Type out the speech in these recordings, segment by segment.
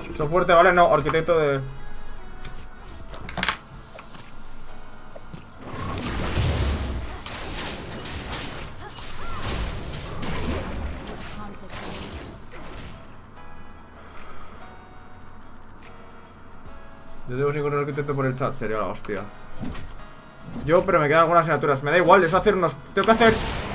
Son fuerte, ¿vale? No, arquitecto de... Yo debo encontrar un arquitecto por el chat, sería la hostia. Pero me quedan algunas asignaturas. Me da igual, eso hacer unos... Tengo que hacer...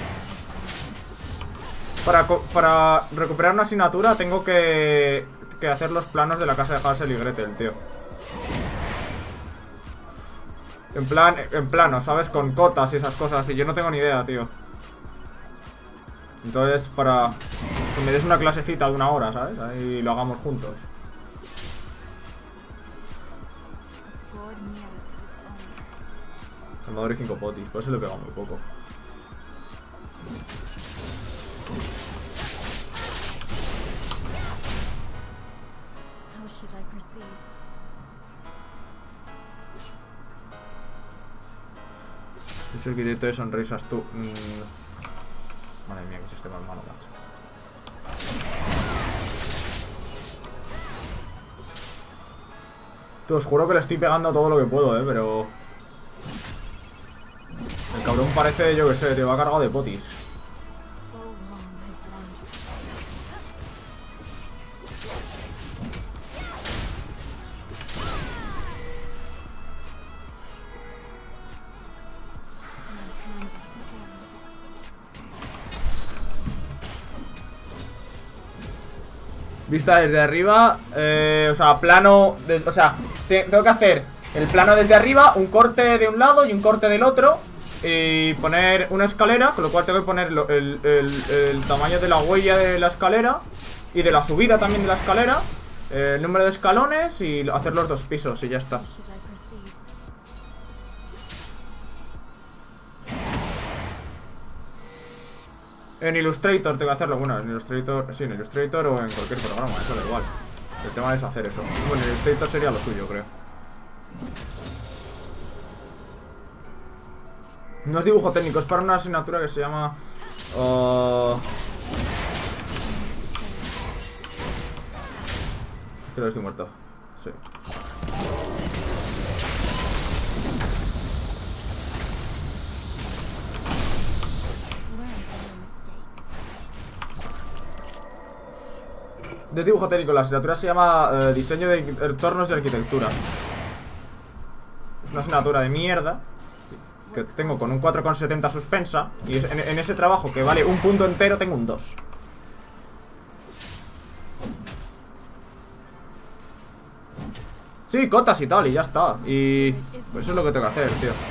Para recuperar una asignatura tengo que hacer los planos de la casa de Hansel y Gretel, tío. En plano, ¿sabes? Con cotas y esas cosas. Y yo no tengo ni idea, tío. Entonces, para que me des una clasecita de 1 hora, ¿sabes? Ahí lo hagamos juntos. Armador y 5 potis. Pues se le pega muy poco. Es el arquitecto de sonrisas, tú. Madre mía, que sistema malo, macho. Tú, os juro que le estoy pegando todo lo que puedo, pero... El cabrón parece, yo que sé, te va cargado de potis. Vista desde arriba, o sea, plano, o sea, tengo que hacer el plano desde arriba, un corte de un lado y un corte del otro. Y poner una escalera, con lo cual tengo que poner el tamaño de la huella de la escalera y de la subida también de la escalera, el número de escalones y hacer los 2 pisos y ya está. En Illustrator tengo que hacerlo, bueno, en Illustrator, sí, en Illustrator o en cualquier programa, eso da igual. El tema es hacer eso. Bueno, en Illustrator sería lo suyo, creo. No es dibujo técnico, es para una asignatura que se llama... Creo que estoy muerto. Sí. De dibujo técnico, la asignatura se llama diseño de entornos de arquitectura. Es una asignatura de mierda que tengo con un 4,70 suspensa. Y en ese trabajo que vale un punto entero tengo un 2. Sí, cotas y tal, y ya está. Y pues eso es lo que tengo que hacer, tío.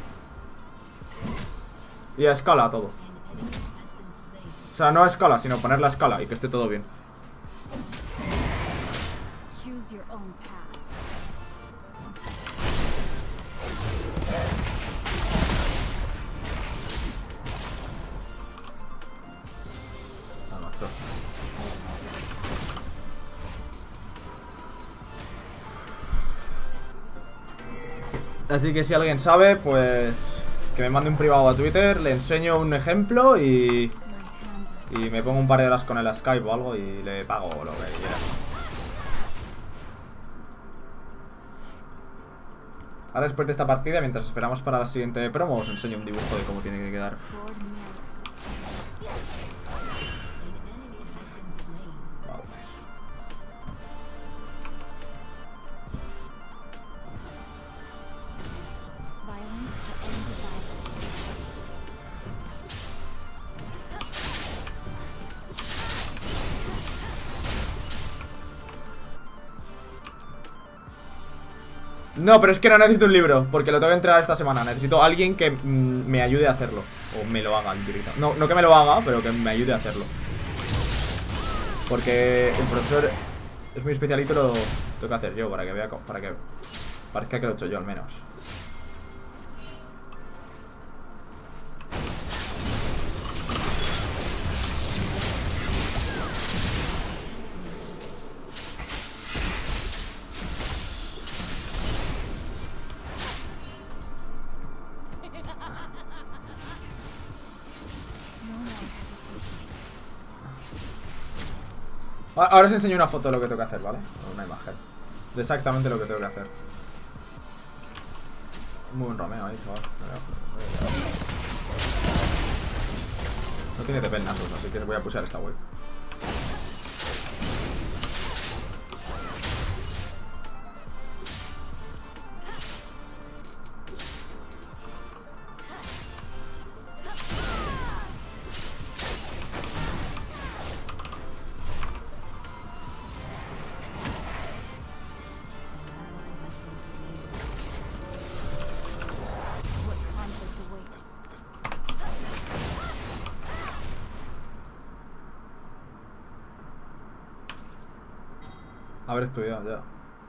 Y a escala todo. O sea, no a escala, sino poner la escala y que esté todo bien. Así que si alguien sabe, pues que me mande un privado a Twitter, le enseño un ejemplo y me pongo un par de horas con él a Skype o algo y le pago lo que quiera. Ahora después de esta partida, mientras esperamos para la siguiente promo, os enseño un dibujo de cómo tiene que quedar. No, pero es que no necesito un libro, porque lo tengo que entregar esta semana. Necesito a alguien que me ayude a hacerlo. O me lo haga, no, no que me lo haga, pero que me ayude a hacerlo. Porque el profesor es muy especialito, lo tengo que hacer yo para que vea, para que parezca que lo he hecho yo al menos. Ahora os enseño una foto de lo que tengo que hacer, ¿vale? Una imagen de exactamente lo que tengo que hacer. Muy buen romeo ahí, chaval. No tiene TP el Nasus, así que voy a pushear esta wave. Haber estudiado ya.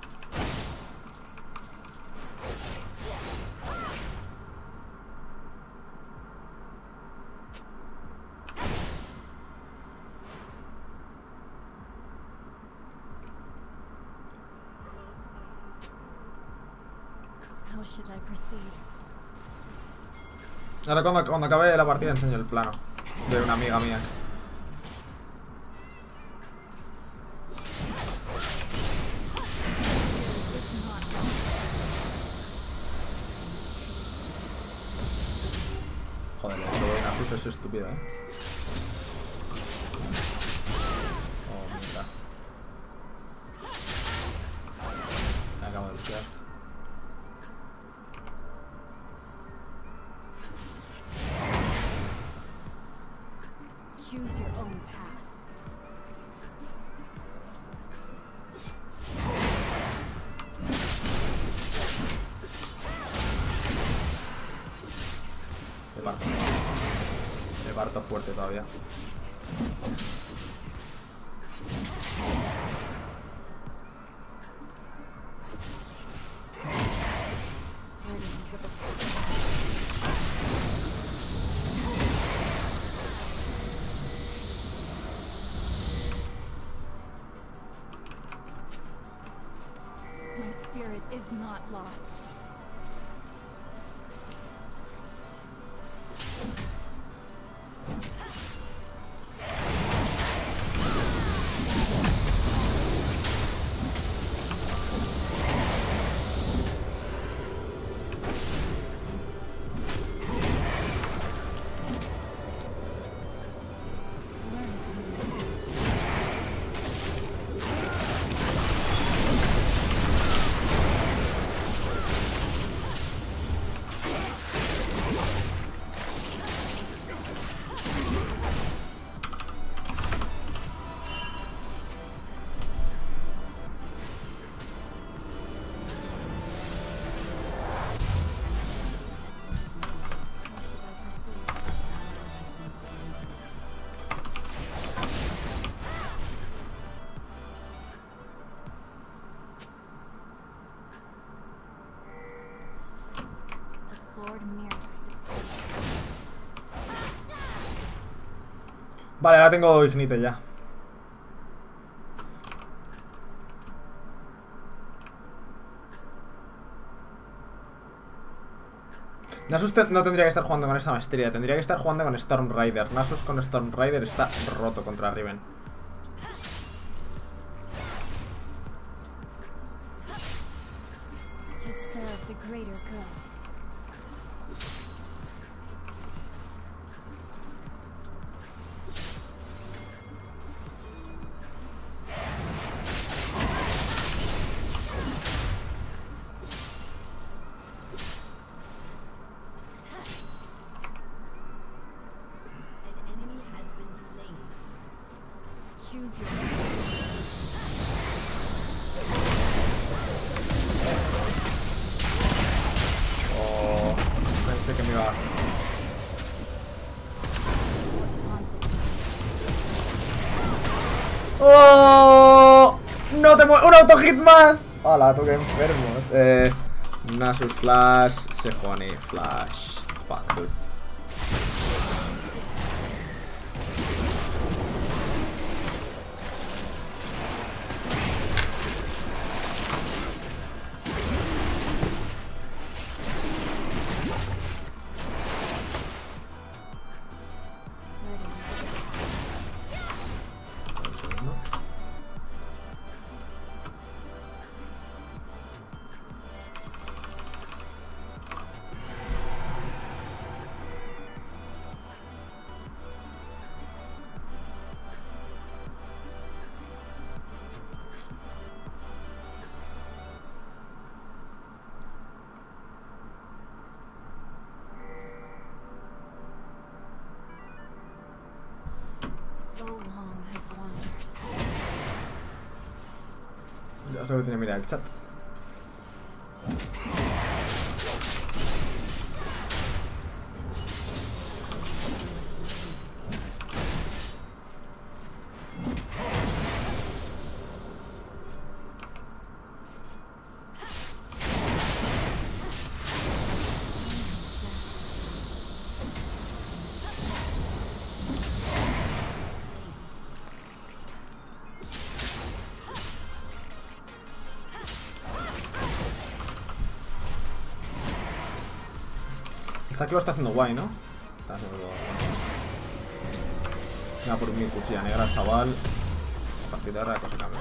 Ahora cuando acabe la partida enseño el plano de una amiga mía. Joder, esto de Nasus es estúpido, Oh, mierda. Me acabo de luchar. Choose your own path. Le parto fuerte todavía. My spirit is not lost. Vale, ahora tengo Ignite ya. Nasus no tendría que estar jugando con esta maestría, tendría que estar jugando con Storm Rider. Nasus con Storm Rider está roto contra Riven. Oh, pensé que me iba a... ¡Oh! ¡No te mueves! ¡Un auto-hit más! ¡Hala, tú qué enfermos! Nasus Flash, Sejuani Flash. Fuck, dude. Es lo que tiene que mirar el chat. Está que lo está haciendo guay, ¿no? Está haciendo todo. Venga, por mi cuchilla negra, chaval. A partir de ahora la cosa cambia.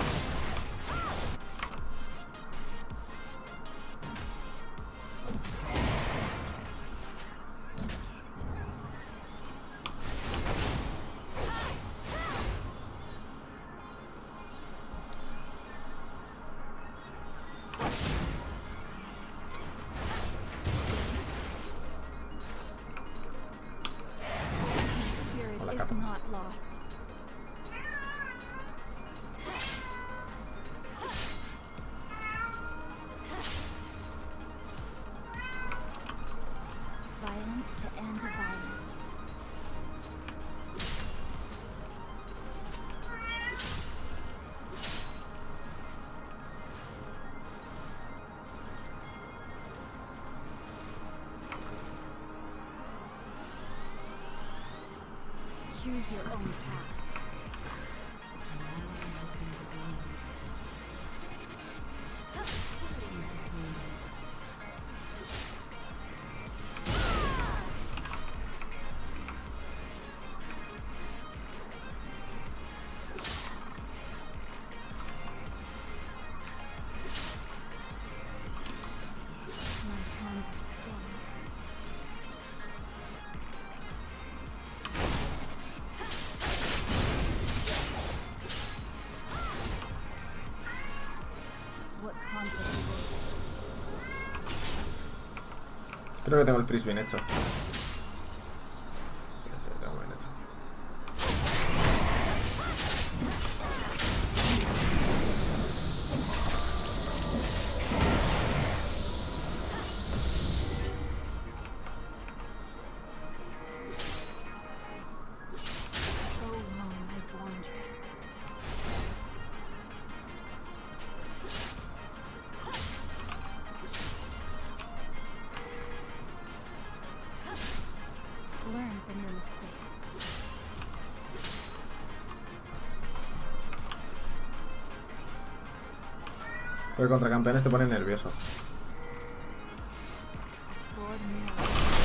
Is not lost. Violence to end violence. Choose your own path. Creo que tengo el freeze bien hecho. Sí, tengo bien hecho. Learn from your mistakes. Porque contra campeones te ponen nervioso. Sword mirror.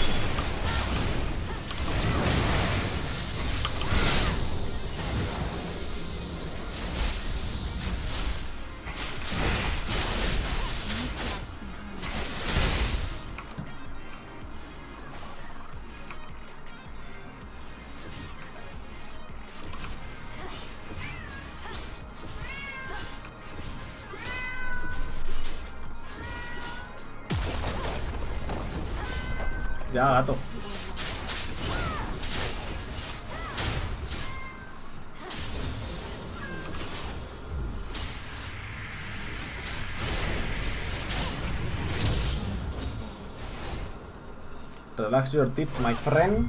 Ya, gato. Relax your tits, my friend.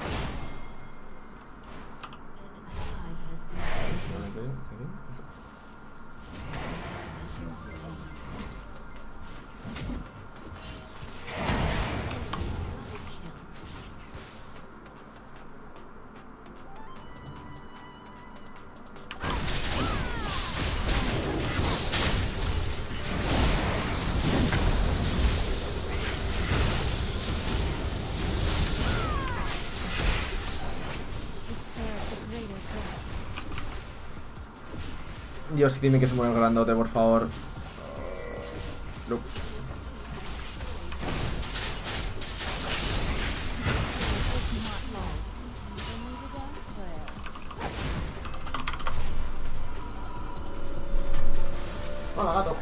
Dios, dime que se mueve el grandote, por favor. No. Hola, gato.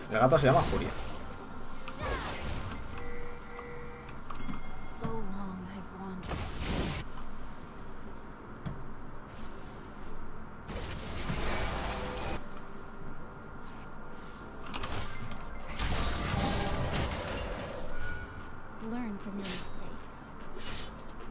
El gato se llama Furia. So long I've wandered. Learn from your mistakes.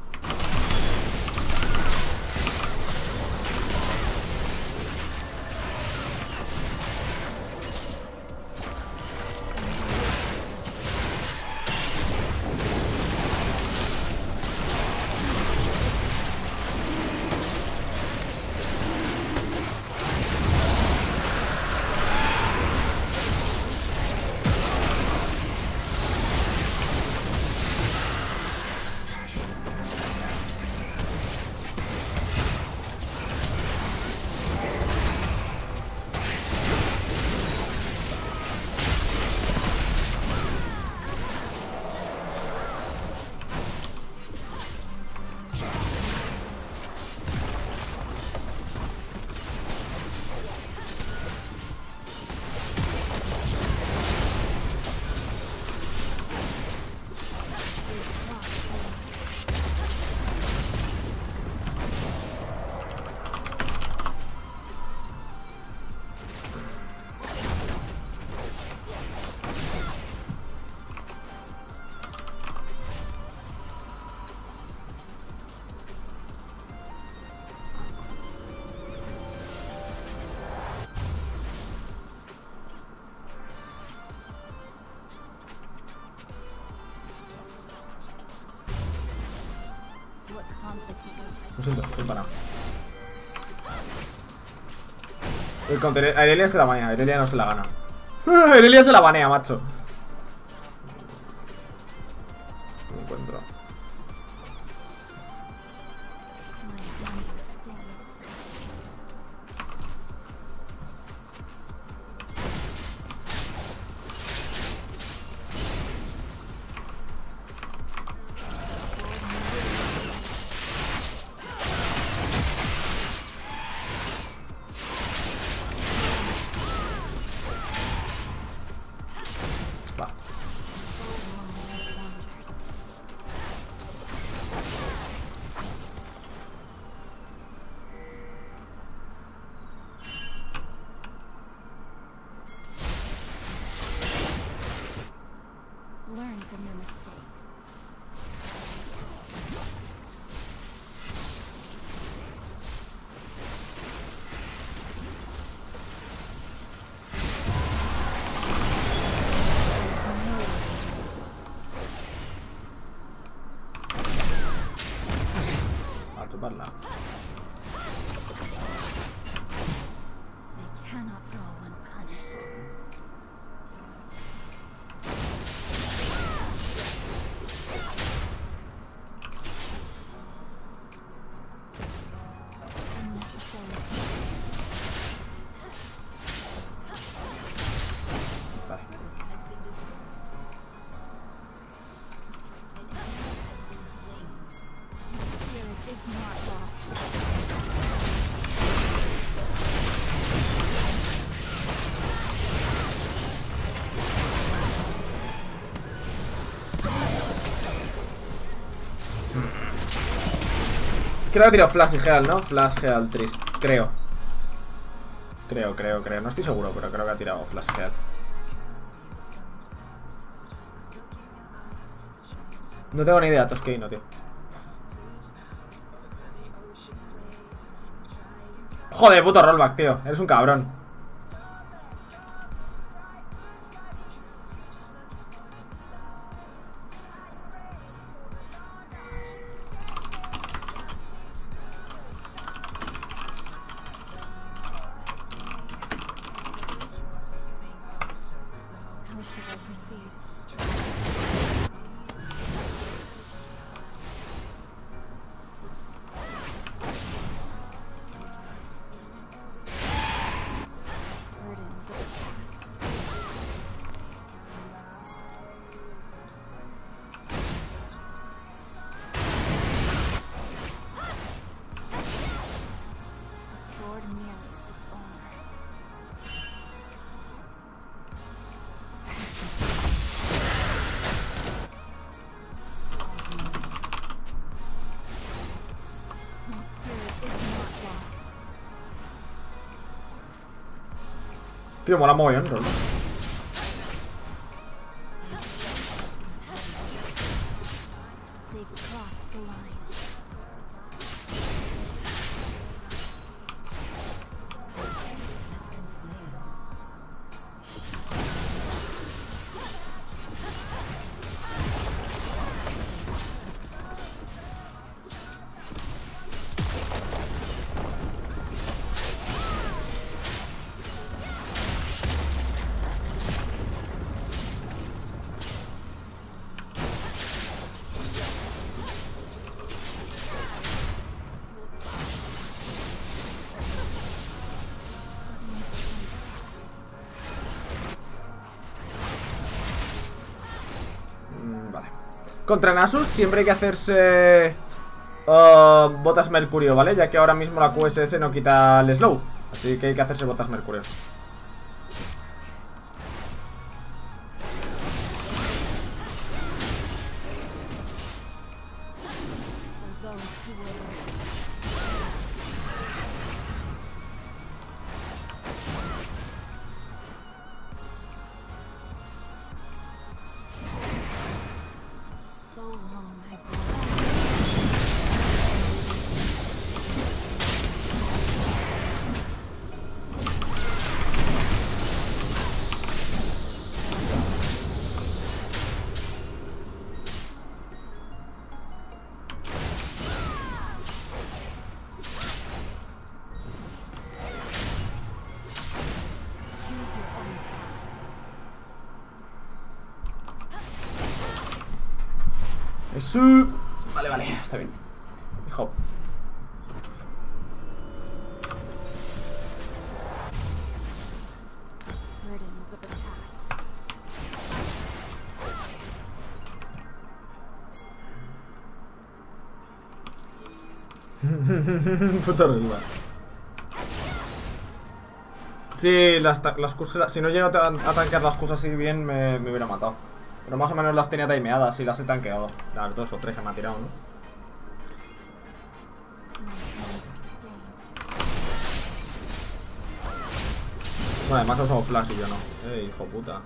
What conflict you Lo siento, estoy parado. El counter a Irelia se la banea, Irelia no se la gana. Irelia se la banea, macho. No encuentro. my wonder stayed. Va. Learn from your mistakes. A chuparla. They cannot go unpunished. Unnecessary. Vale. Spirit is not lost. Creo que ha tirado Flash y Heal, ¿no? Flash, Heal, Trist. Creo. Creo. No estoy seguro, pero creo que ha tirado Flash y Heal. No tengo ni idea, Tosqueino, tío. Joder, puto rollback, tío. Eres un cabrón. How should I proceed? Tío, mola mogollón, ¿no? They've crossed the line. Vale. Contra Nasus siempre hay que hacerse botas mercurio, ¿vale? Ya que ahora mismo la QSS no quita el slow. Así que hay que hacerse botas mercurio. For those who will so long I've been choose your own path. Eso. Vale, vale, está bien. Hijo. Burdens of the past. Puto rival. Sí, las cosas. Si no llego a tanquear las cosas así bien, me hubiera matado. Pero más o menos las tenía timeadas y las he tanqueado. Las 2 o 3 que me ha tirado, ¿no? Bueno, además usamos flash y yo no. Hijo puta.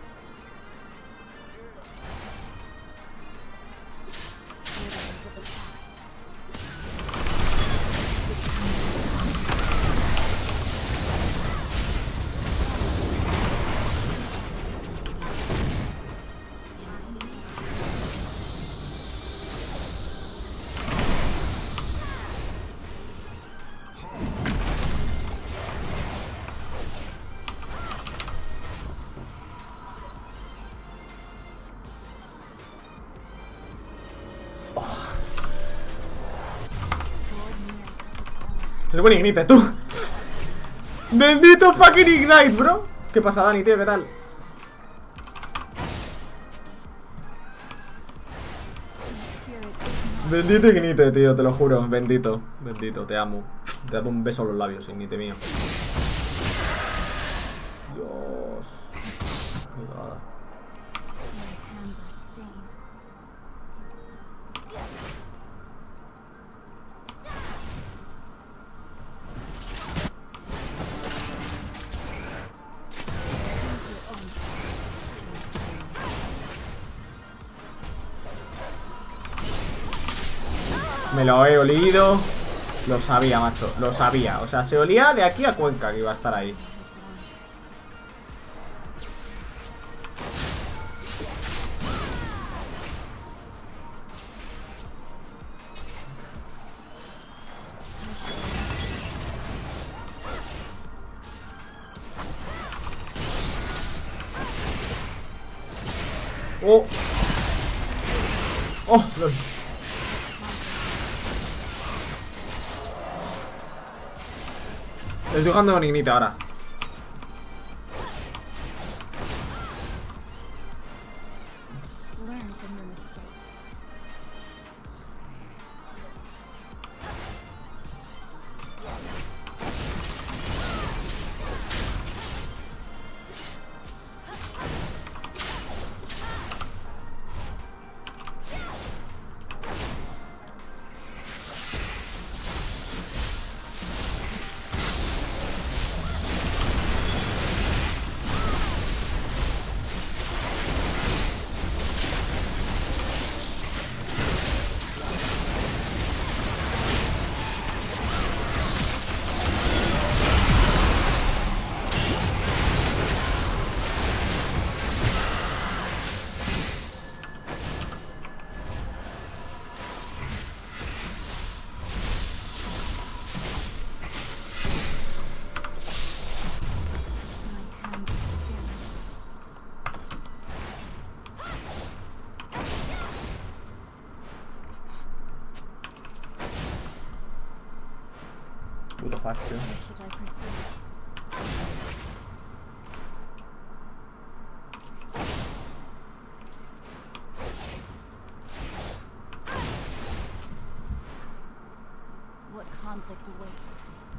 El buen Ignite, tú. Bendito fucking Ignite, bro. ¿Qué pasa, Dani, tío? ¿Qué tal? Bendito Ignite, tío, te lo juro. Bendito, bendito, te amo. Te dado un beso a los labios, Ignite mío. Dios. Cuidado. My hands are stained. Me lo he olido. Lo sabía, macho, lo sabía. O sea, se olía de aquí a Cuenca que iba a estar ahí. Oh. Oh, lol. Estoy jugando con Ignite ahora. Learn from your mistakes. facho. How should I proceed? What conflict awaits?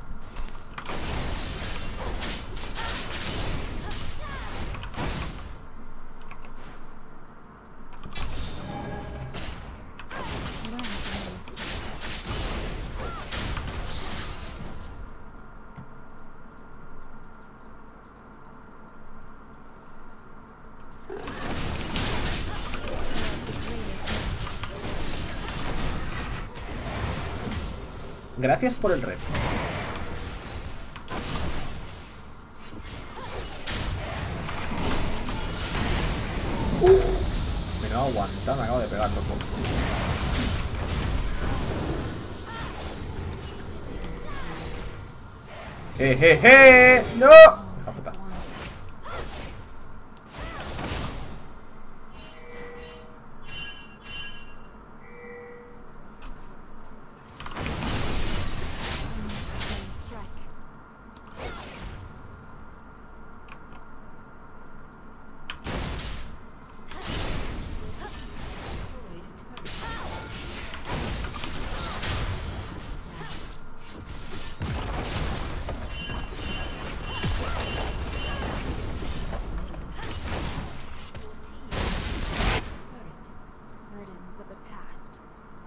Learn from this. Gracias por el red. Me no aguanta, me acabo de pegar, loco. ¡Jejeje! ¡No! Hija puta. Burdens of the past.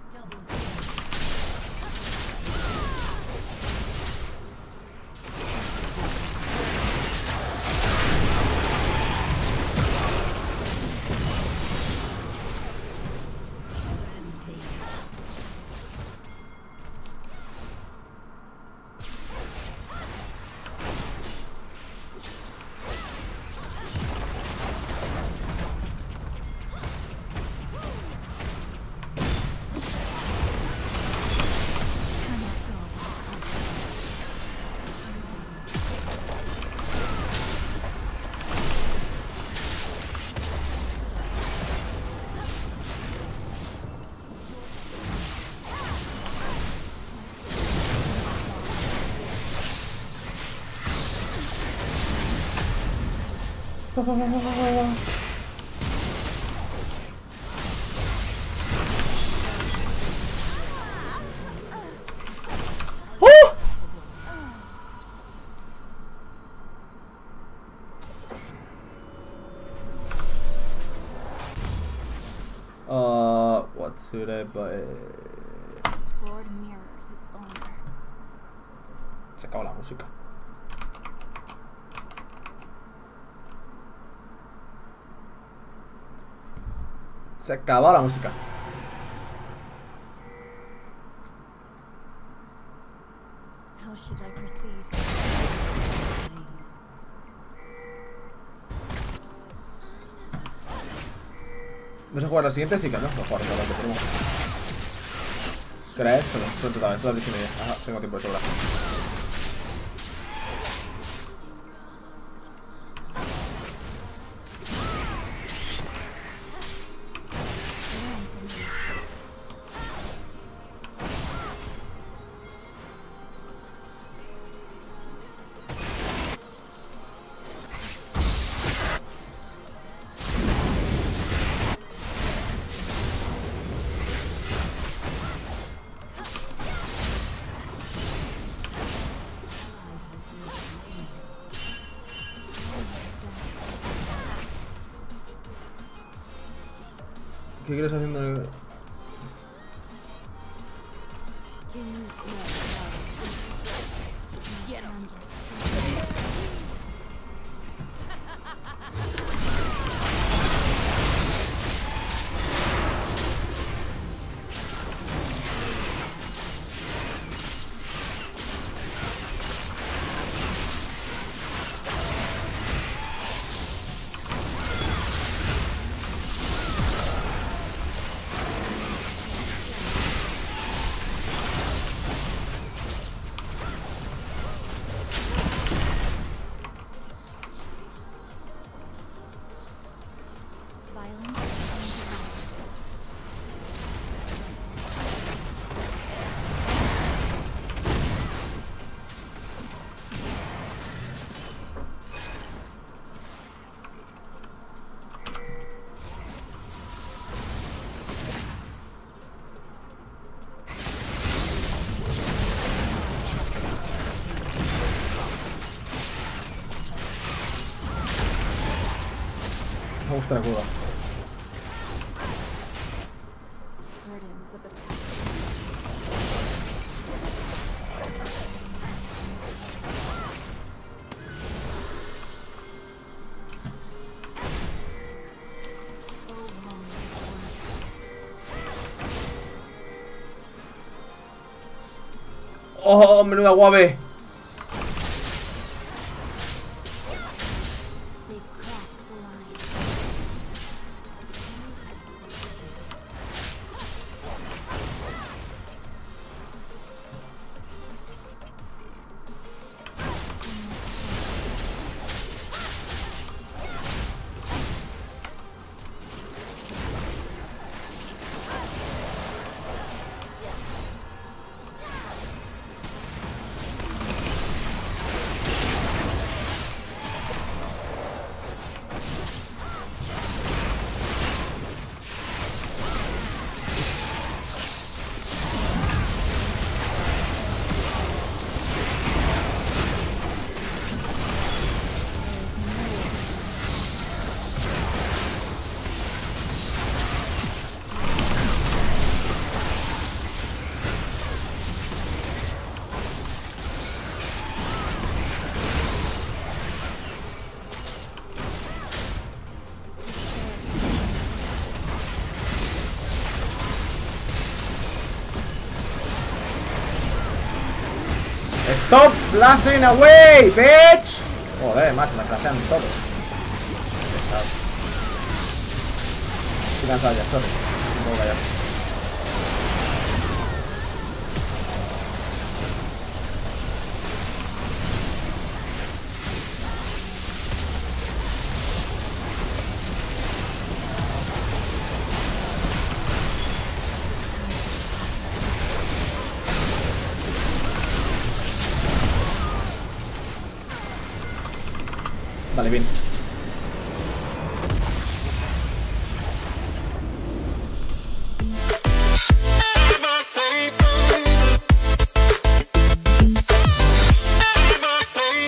What should I buy? Sword mirrors its owner. Se acabó la música. Se acabó la música. How should I proceed? ¿Vas a jugar la siguiente? Sí, que no. Voy a jugar todas las que tenemos. ¿Crees? Pero son totales, son las 10:30. Ajá, tengo tiempo de sobra. ¿Qué quieres haciendo? Can you smell love? Get 'em. Me gusta la curva. Burdens of the so long ¡Oh, menuda guave! they've crossed the line. ¡Stop flashing away, bitch! Joder, macho, me flashean todos. Pesado. Estoy cansado ya, sorry. Me puedo callar. Vale, bien.